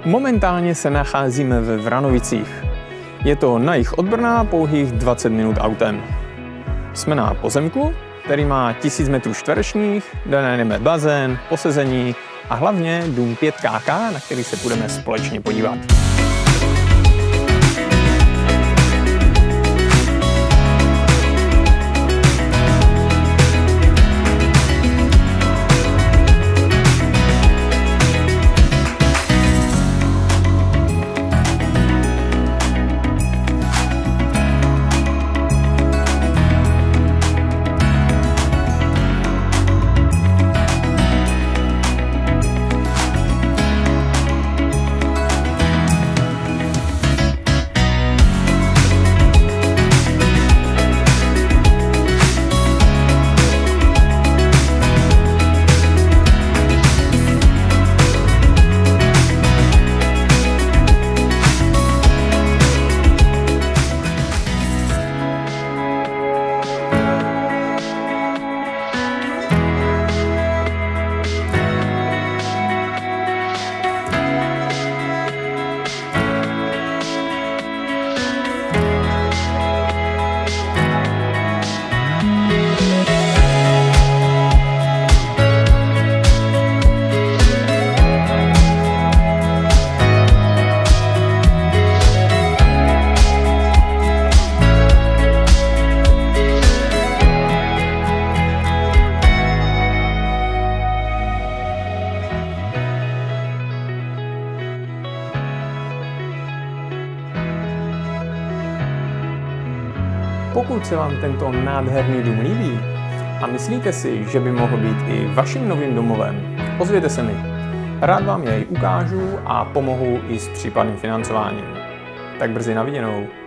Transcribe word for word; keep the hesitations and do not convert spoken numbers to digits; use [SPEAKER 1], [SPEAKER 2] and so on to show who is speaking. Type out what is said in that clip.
[SPEAKER 1] Momentálně se nacházíme ve Vranovicích. Je to na jih od Brna pouhých dvacet minut autem. Jsme na pozemku, který má tisíc metrů čtverečních, kde najdeme bazén, posezení a hlavně dům pět ká ká, na který se budeme společně podívat. Pokud se vám tento nádherný dům líbí a myslíte si, že by mohl být i vaším novým domovem, ozvěte se mi. Rád vám jej ukážu a pomohu i s případným financováním. Tak brzy na viděnou.